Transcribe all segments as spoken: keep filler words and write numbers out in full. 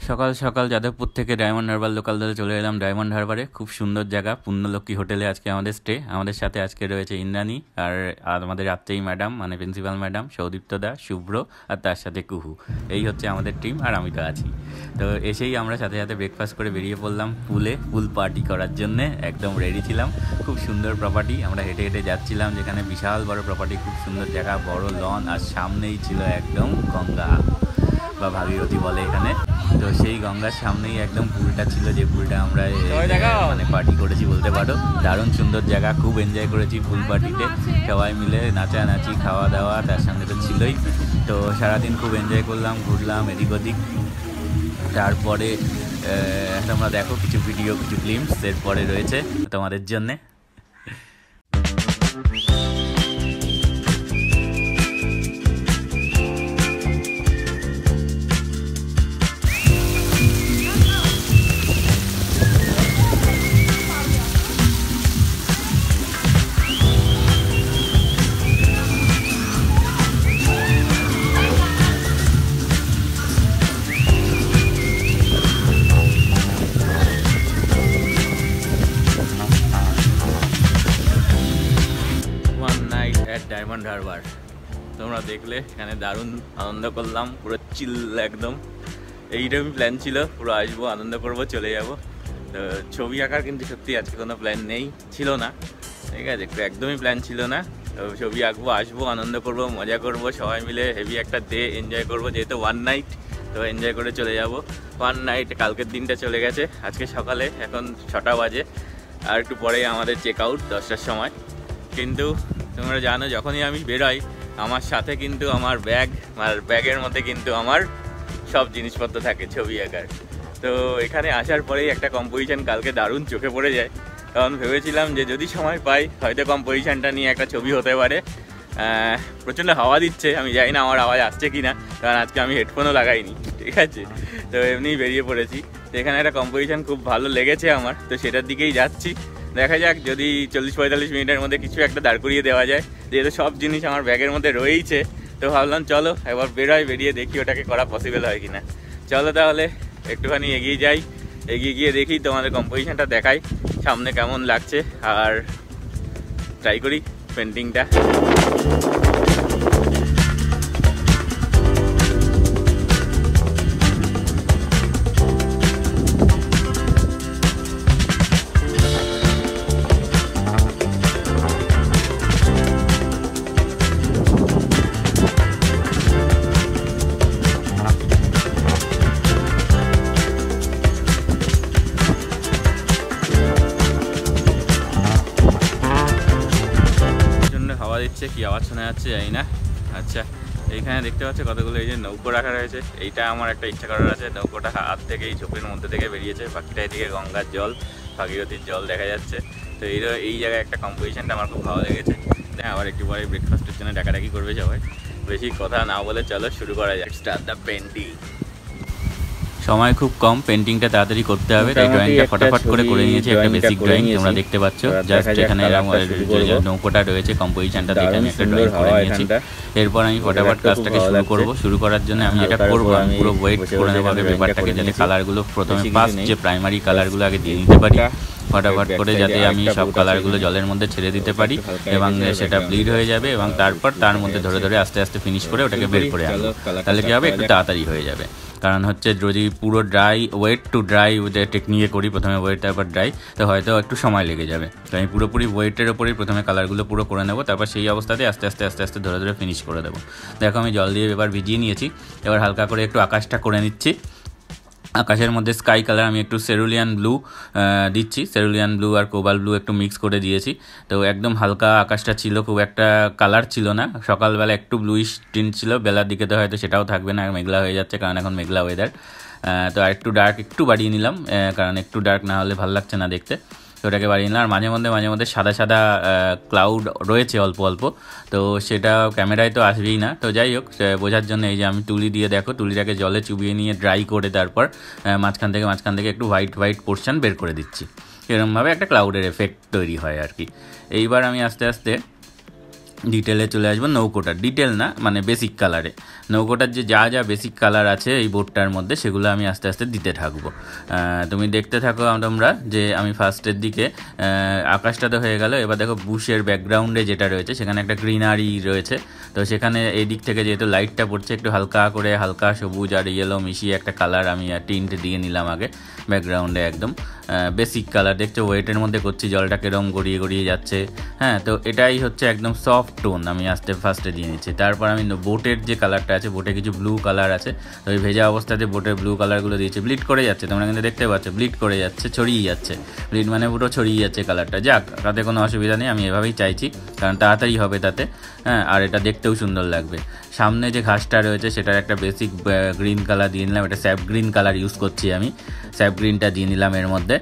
সকাল সকাল যাদবপুর থেকে ডায়মন্ড হারবার লোকাল ধরে চলে এলাম ডায়মন্ড হারবারে। খুব সুন্দর জায়গা, পুণ্যলক্ষ্মী হোটেলে আজকে আমাদের স্টে। আমাদের সাথে আজকে রয়েছে ইন্দ্রাণী আর আমাদের আত্মীয় ম্যাডাম মানে প্রিন্সিপাল ম্যাডাম, সৌদীপ্ত দা, শুভ্র আর তার সাথে কুহু। এই হচ্ছে আমাদের টিম আর আমি তো আছি। তো এসেই আমরা সাথে সাথে ব্রেকফাস্ট করে বেরিয়ে পড়লাম পুলে, পুল পার্টি করার জন্যে। একদম রেডি ছিলাম। খুব সুন্দর প্রপার্টি, আমরা হেঁটে হেঁটে যাচ্ছিলাম, যেখানে বিশাল বড় প্রপার্টি, খুব সুন্দর জায়গা, বড় লন, আর সামনেই ছিল একদম গঙ্গা বা ভাগীরথী বলে এখানে। তো সেই গঙ্গার সামনেই একদম পুলটা ছিল, যে পুলটা আমরা মানে পার্টি করেছি বলতে পারো। দারুণ সুন্দর জায়গা, খুব এনজয় করেছি পুল পার্টিতে, সবাই মিলে নাচানাচি, খাওয়া দাওয়া তার সঙ্গে তো ছিলই। তো সারাদিন খুব এনজয় করলাম, ঘুরলাম এদিক ওদিক। তারপরে তোমরা দেখো কিছু ভিডিও, কিছু গ্লিম্পস এরপরে রয়েছে তোমাদের জন্যে। ডায়মন্ড হারবার তোমরা দেখলে, এখানে দারুণ আনন্দ করলাম, পুরো চিল একদম। এইরকম প্ল্যান ছিল, পুরো আসবো, আনন্দ করবো, চলে যাব। তো ছবি আঁকার কিন্তু সত্যি আজকে কোনো প্ল্যান নেই, ছিল না, ঠিক আছে, একদমই প্ল্যান ছিল না। তো ছবি আঁকবো, আসবো, আনন্দ করবো, মজা করবো সবাই মিলে, হেভি একটা ডে এনজয় করবো, যেহেতু ওয়ান নাইট, তো এনজয় করে চলে যাব। ওয়ান নাইট, কালকের দিনটা চলে গেছে, আজকে সকালে এখন ছটা বাজে, আর একটু পরেই আমাদের চেক আউট দশটার সময়। কিন্তু তোমরা জানো, যখনই আমি বেরোই আমার সাথে কিন্তু আমার ব্যাগ, আর ব্যাগের মধ্যে কিন্তু আমার সব জিনিসপত্র থাকে ছবি আঁকার। তো এখানে আসার পরেই একটা কম্পোজিশন কালকে দারুণ চোখে পড়ে যায়, কারণ ভেবেছিলাম যে যদি সময় পাই হয়তো কম্পোজিশনটা নিয়ে একটা ছবি হতে পারে। প্রচণ্ড হাওয়া দিচ্ছে, আমি জানি না আমার আওয়াজ আসছে কি না, কারণ আজকে আমি হেডফোনও লাগাইনি, ঠিক আছে, তো এমনিই বেরিয়ে পড়েছি। তো এখানে একটা কম্পোজিশন খুব ভালো লেগেছে আমার, তো সেটার দিকেই যাচ্ছি। দেখা যাক যদি চল্লিশ পঁয়তাল্লিশ মিনিটের মধ্যে কিছু একটা দাঁড় করিয়ে দেওয়া যায়, যেহেতু সব জিনিস আমার ব্যাগের মধ্যে রয়েইছে। তো ভাবলাম চলো একবার বেরোয়, বেরিয়ে দেখি ওটাকে করা পসিবল হয় কি না। চলো তাহলে একটুখানি এগিয়ে যাই, এগিয়ে গিয়ে দেখি, তোমাদের কম্পোজিশনটা দেখাই সামনে কেমন লাগছে, আর ট্রাই করি পেন্টিংটা। দিচ্ছে কি আওয়াজ শোনা যাচ্ছে জানি না। আচ্ছা, এইখানে দেখতে পাচ্ছ কতগুলো এই যে নৌকো রাখা রয়েছে। এইটা আমার একটা ইচ্ছা করার আছে, নৌকোটা হাত থেকে এই ঝোপের মধ্যে থেকে বেরিয়েছে, বাকিটা এদিকে গঙ্গার জল, ভাগীরথীর জল দেখা যাচ্ছে। তো এই এই জায়গায় একটা কম্পোজিশনটা আমার খুব ভালো লেগেছে। হ্যাঁ, আবার একটু পরে ব্রেকফাস্টের জন্য ডাকাডাকি করবে সবাই। বেশি কথা না বলে চলো শুরু করা যাক। Start the painting. সময় খুব কম, পেন্টিংটা তাড়াতাড়ি করতে হবে, তাই ড্রয়িংটা ফটাফট করে করে নিয়েছি। একটা বেসিক ড্রয়িং তোমরা দেখতে পাচ্ছ, জাস্ট এখানে নৌকোটা রয়েছে, কম্পোজিশনটা দেখে আমি একটা ড্রয়িং করে নিয়েছি। এরপর আমি ফটাফট কাজটাকে শুরু করব। শুরু করার জন্য আমি যেটা করবো, আমি পুরো ওয়েট করে নেবো আগে পেপারটাকে, যাতে কালারগুলো প্রথমে ফার্স্ট যে প্রাইমারি কালারগুলো আগে দিয়ে দিতে পারি ফটাফট করে, যাতে আমি সব কালারগুলো জলের মধ্যে ছেড়ে দিতে পারি এবং সেটা ব্লিড হয়ে যাবে, এবং তারপর তার মধ্যে ধরে ধরে আস্তে আস্তে ফিনিশ করে ওটাকে বের করে আনবো। তাহলে কী হবে, একটু তাড়াতাড়ি হয়ে যাবে। কারণ হচ্ছে যদি পুরো ড্রাই, ওয়েট টু ড্রাই টেকনিকে করি, প্রথমে ওয়েট তারপর ড্রাই, তো হয়তো একটু সময় লেগে যাবে। তো আমি পুরোপুরি ওয়েটের ওপরেই প্রথমে কালারগুলো পুরো করে নেবো, তারপর সেই অবস্থাতে আস্তে আস্তে আস্তে আস্তে ধরে ধরে ফিনিশ করে দেবো। দেখো আমি জল দিয়ে এবার ভিজিয়ে নিয়েছি, এবার হালকা করে একটু আকাশটা করে নিচ্ছি। আকাশের মধ্যে স্কাই কালার আমি একটু সেরুলিয়ান ব্লু দিচ্ছি, সেরুলিয়ান ব্লু আর কোবাল ব্লু একটু মিক্স করে দিয়েছি। তো একদম হালকা আকাশটা ছিল, খুব একটা কালার ছিল না। সকালবেলা একটু ব্লুইশ টিন্ট ছিল, বেলার দিকে তো হয়তো সেটাও থাকবে না, মেঘলা হয়ে যাচ্ছে, কারণ এখন মেঘলা ওয়েদার। তো আর একটু ডার্ক একটু বাড়িয়ে নিলাম, কারণ একটু ডার্ক না হলে ভালো লাগছে না দেখতে। তো ওটাকে বাড়িয়ে নিলাম। আর মাঝে মধ্যে মাঝে মধ্যে সাদা সাদা ক্লাউড রয়েছে অল্প অল্প, তো সেটা ক্যামেরায় তো আসবেই না। তো যাই হোক, বোঝার জন্য এই যে আমি তুলি দিয়ে, দেখো তুলিটাকে জলে চুবিয়ে নিয়ে ড্রাই করে তারপর মাঝখান থেকে মাঝখান থেকে একটু হোয়াইট হোয়াইট পোর্শন বের করে দিচ্ছি। এরকমভাবে একটা ক্লাউডের এফেক্ট তৈরি হয় আর কি। এইবার আমি আস্তে আস্তে ডিটেলে চলে আসবো নৌকোটার, ডিটেল না মানে বেসিক কালারে। নৌকোটার যে যা যা বেসিক কালার আছে এই বোর্ডটার মধ্যে সেগুলো আমি আস্তে আস্তে দিতে থাকবো। তুমি দেখতে থাকো তোমরা যে আমি ফার্স্টের দিকে আকাশটা তো হয়ে গেল, এবার দেখো বুশের ব্যাকগ্রাউন্ডে যেটা রয়েছে সেখানে একটা গ্রিনারি রয়েছে। তো সেখানে এই দিক থেকে যেহেতু লাইটটা পড়ছে একটু হালকা করে হালকা সবুজ আর ইয়েলো মিশিয়ে একটা কালার আমি টিন্ট দিয়ে নিলাম আগে ব্যাকগ্রাউন্ডে, একদম বেসিক কালার। দেখছো ওয়েটের মধ্যে করছি, জলটা কেরম গড়িয়ে গড়িয়ে যাচ্ছে। হ্যাঁ, তো এটাই হচ্ছে একদম সফট টোন আমি আস্তে ফার্স্টে দিয়ে নিচ্ছি। তারপর আমি বোটের যে কালারটা আছে, বোটে কিছু ব্লু কালার আছে, তো ওই ভেজা অবস্থাতে বোটের ব্লু কালারগুলো দিয়েছি। ব্লিড করে যাচ্ছে, তোমরা কিন্তু দেখতে পাচ্ছ ব্লিড করে যাচ্ছে, ছড়িয়ে যাচ্ছে। ব্লিড মানে পুরো ছড়িয়ে যাচ্ছে কালারটা। যাক, তাতে কোনো অসুবিধা নেই, আমি এভাবেই চাইছি কারণ তাড়াতাড়ি হবে তাতে। হ্যাঁ, আর এটা দেখতেও সুন্দর লাগবে। সামনে যে ঘাসটা রয়েছে সেটার একটা বেসিক গ্রিন কালার দিয়ে নিলাম, এটা স্যাপ গ্রিন কালার ইউজ করছি আমি, স্যাপ গ্রিনটা দিয়ে নিলাম এর মধ্যে।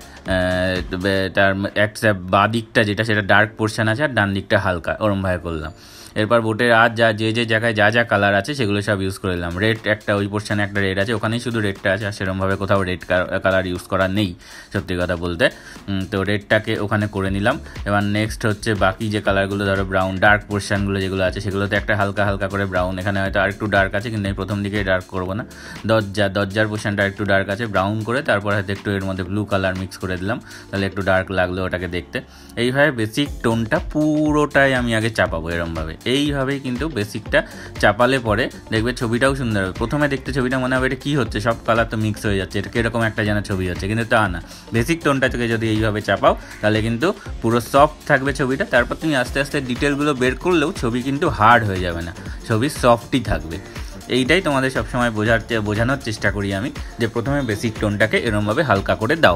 তার এক স্যাপ বাঁ দিকটা যেটা সেটা ডার্ক পোর্শন আছে আর ডান দিকটা হালকা, ওরমভাবে করলাম। এরপর বোটের আর যা যে যে জায়গায় যা যা কালার আছে সেগুলো সব ইউজ করে নিলাম। রেড একটা ওই পোর্শনে একটা রেড আছে, ওখানেই শুধু রেডটা আছে, আর সেরকমভাবে কোথাও রেড কালার ইউজ করা নেই সত্যি কথা বলতে। তো রেডটাকে ওখানে করে নিলাম। এবার নেক্সট হচ্ছে বাকি যে কালারগুলো, ধরো ব্রাউন ডার্ক পোর্শনগুলো যেগুলো আছে সেগুলোতে একটা হালকা হালকা করে ব্রাউন, এখানে হয়তো আর একটু ডার্ক আছে কিন্তু আমি প্রথম দিকে ডার্ক করবো না। দরজা দরজার পোর্শনটা একটু ডার্ক আছে, ব্রাউন করে তারপর হয়তো একটু এর মধ্যে ব্লু কালার মিক্স করে দিলাম, তাহলে একটু ডার্ক লাগলো ওটাকে দেখতে। এইভাবে বেসিক টোনটা পুরোটাই আমি আগে চাপাবো এরমভাবে। এইভাবেই কিন্তু বেসিকটা চাপালে পরে দেখবে ছবিটাও সুন্দর হবে। প্রথমে দেখতে ছবিটা মনে হবে এটা কী হচ্ছে, সব কালার তো মিক্স হয়ে যাচ্ছে, এটা কীরকম একটা যেন ছবি হচ্ছে, কিন্তু তা না। বেসিক টোনটা থেকে যদি এইভাবে চাপাও তাহলে কিন্তু পুরো সফট থাকবে ছবিটা। তারপর তুমি আস্তে আস্তে ডিটেলগুলো বের করলেও ছবি কিন্তু হার্ড হয়ে যাবে না, ছবি সফটই থাকবে। এইটাই তোমাদের সবসময় বোঝার বোঝানোর চেষ্টা করি আমি, যে প্রথমে বেসিক টোনটাকে এরমভাবে হালকা করে দাও,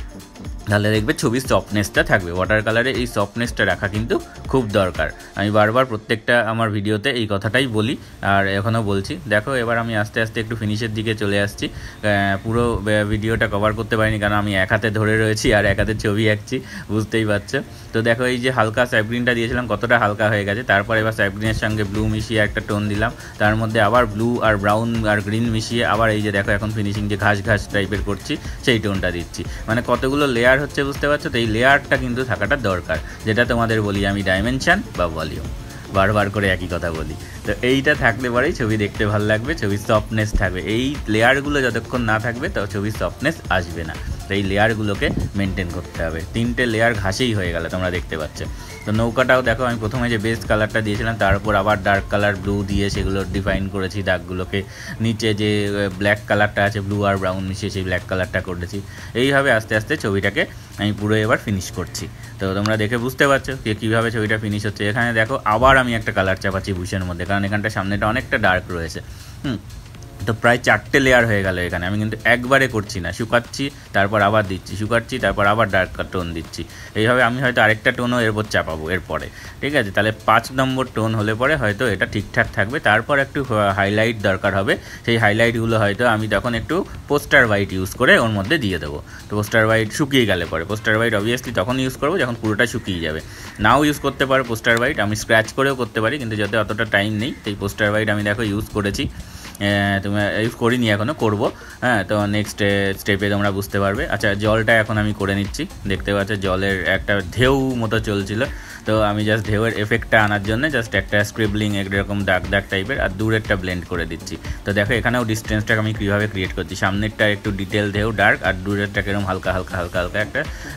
তাহলে দেখবে ছবির সফটনেসটা থাকবে। ওয়াটার কালারে এই সফটনেসটা রাখা কিন্তু খুব দরকার। আমি বারবার প্রত্যেকটা আমার ভিডিওতে এই কথাটাই বলি আর এখনও বলছি। দেখো এবার আমি আস্তে আস্তে একটু ফিনিশের দিকে চলে আসছি। পুরো ভিডিওটা কভার করতে পারিনি কারণ আমি এক হাতে ধরে রয়েছি আর এক হাতে ছবি আঁকছি, বুঝতেই পারছো। তো দেখো এই যে হালকা স্যাপগ্রিনটা দিয়েছিলাম কতটা হালকা হয়ে গেছে। তারপর এবার স্যাপগ্রিনের সঙ্গে ব্লু মিশিয়ে একটা টোন দিলাম, তার মধ্যে আবার ব্লু আর ব্রাউন আর গ্রিন মিশিয়ে আবার এই যে দেখো এখন ফিনিশিং যে ঘাস ঘাস টাইপের করছি সেই টোনটা দিচ্ছি। মানে কতগুলো লেয়ার হচ্ছে বুঝতে পারছো তো, এই লেয়ারটা কিন্তু থাকাটা দরকার, যেটা তোমাদের বলি আমি ডাইমেনশন বা ভলিউম, বারবার করে একই কথা বলি। তো এইটা থাকলে পরেই ছবি দেখতে ভালো লাগবে, ছবির সফটনেস থাকবে। এই লেয়ারগুলো যতক্ষণ না থাকবে তো ছবির সফটনেস আসবে না। তো এই লেয়ারগুলোকে মেনটেন করতে হবে। তিনটে লেয়ার ঘাসেই হয়ে গেল, তোমরা দেখতে পাচ্ছ। তো নৌকাটাও দেখো আমি প্রথমে যে বেস কালারটা দিয়েছিলাম তার উপর আবার ডার্ক কালার ব্লু দিয়ে সেগুলো ডিফাইন করেছি দাগগুলোকে। নিচে যে ব্ল্যাক কালারটা আছে ব্লু আর ব্রাউন মিশিয়ে সেই ব্ল্যাক কালারটা করেছি। এইভাবে আস্তে আস্তে ছবিটাকে আমি পুরো এবার ফিনিশ করছি। তো তোমরা দেখে বুঝতে পারছো যে কীভাবে ছবিটা ফিনিশ হচ্ছে। এখানে দেখো আবার আমি একটা কালার চাপাচ্ছি বুশের মধ্যে, কারণ এখানটা সামনেটা অনেকটা ডার্ক রয়েছে। হুম তো প্রায় চারটে লেয়ার হয়ে গেল এখানে। আমি কিন্তু একবারে করছি না, শুকাচ্ছি তারপর আবার দিচ্ছি, শুকাচ্ছি তারপর আবার ডার্ক টোন দিচ্ছি। এইভাবে আমি হয়তো আরেকটা টোনও এরপর চাপাবো এরপরে, ঠিক আছে? তাহলে পাঁচ নম্বর টোন হলে পরে হয়তো এটা ঠিকঠাক থাকবে। তারপর একটু হাইলাইট দরকার হবে, সেই হাইলাইটগুলো হয়তো আমি তখন একটু পোস্টার হোয়াইট ইউজ করে ওর মধ্যে দিয়ে দেবো। তো পোস্টার হোয়াইট শুকিয়ে গেলে পরে, পোস্টার হোয়াইট অবভিয়াসলি তখন ইউজ করবো যখন পুরোটা শুকিয়ে যাবে। নাও ইউজ করতে পারো পোস্টার হোয়াইট, আমি স্ক্র্যাচ করেও করতে পারি, কিন্তু যাতে অতটা টাইম নেই সেই পোস্টার হোয়াইট আমি দেখো ইউজ করেছি। তুমি ইউজ করিনি এখনও, করবো। হ্যাঁ, তো নেক্সট স্টেপে তোমরা বুঝতে পারবে। আচ্ছা, জলটা এখন আমি করে নিচ্ছি। দেখতে পাচ্ছ জলের একটা ঢেউ মতো চলছিল, তো আমি জাস্ট ঢেউয়ের এফেক্টটা আনার জন্য জাস্ট একটা স্ক্রিবলিং এরকম দাগ দাগ টাইপের আর দূরেরটা ব্লেন্ড করে দিচ্ছি। তো দেখো এখানেও ডিস্টেন্সটাকে আমি কীভাবে ক্রিয়েট করছি। সামনেরটা একটু ডিটেল ঢেউ ডার্ক আর দূরেরটা কিরকম হালকা হালকা হালকা হালকা একটা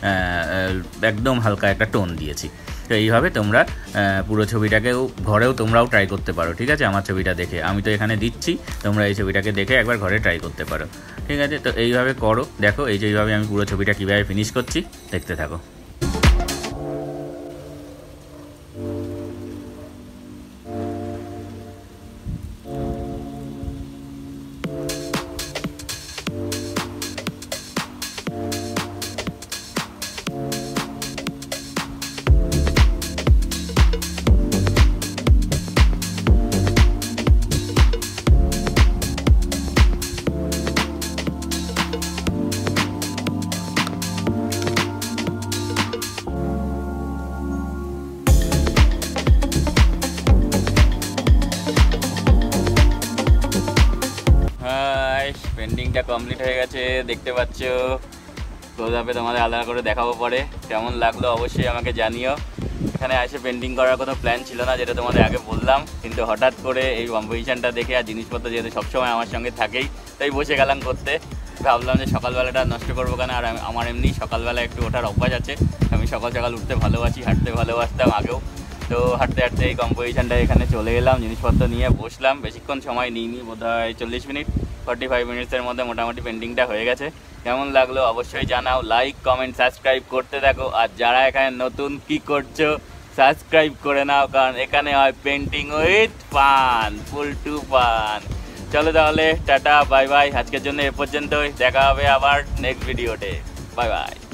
একদম হালকা একটা টোন দিয়েছি। তো এইভাবে তোমরা পুরো ছবিটাকেও ঘরেও তোমরাও ট্রাই করতে পারো, ঠিক আছে? আমার ছবিটা দেখে, আমি তো এখানে দিচ্ছি, তোমরা এই ছবিটাকে দেখে একবার ঘরে ট্রাই করতে পারো, ঠিক আছে? তো এইভাবে করো। দেখো এই যে এইভাবে আমি পুরো ছবিটা কীভাবে ফিনিশ করছি দেখতে থাকো। পেন্টিংটা কমপ্লিট হয়ে গেছে, দেখতে পাচ্ছ। ক্লোজ আপে তোমাদের আলাদা করে দেখাবো পরে। কেমন লাগলো অবশ্যই আমাকে জানিও। এখানে এসে পেন্টিং করার কোনো প্ল্যান ছিল না, যেটা তোমাদের আগে বললাম, কিন্তু হঠাৎ করে এই কম্পোজিশনটা দেখে আর জিনিসপত্র যেহেতু সবসময় আমার সঙ্গে থাকেই, তাই বসে গেলাম করতে। ভাবলাম যে সকালবেলাটা নষ্ট করবো কেন, আর আমার এমনি সকালবেলা একটু ওঠার অভ্যাস আছে, আমি সকাল সকাল উঠতে ভালোবাসি, হাঁটতে ভালোবাসতাম আগেও। তো হাঁটতে হাঁটতে এই কম্পোজিশনটা এখানে চলে এলাম, জিনিসপত্র নিয়ে বসলাম, বেশিক্ষণ সময় নিইনি, বোধহয় চল্লিশ মিনিট ফর্টি ফাইভ মিনিটসের মধ্যে মোটামুটি পেন্টিংটা হয়ে গেছে। কেমন লাগলো অবশ্যই জানাও, লাইক কমেন্ট সাবস্ক্রাইব করতে থাকো, আর যারা এখানে নতুন কি করছো সাবস্ক্রাইব করে নাও, কারণ এখানে হয় painting with fun, full to fun. চলো তাহলে টাটা বাই বাই, আজকের জন্য এ পর্যন্তই, দেখা হবে আবার নেক্সট ভিডিওতে, বাই বাই।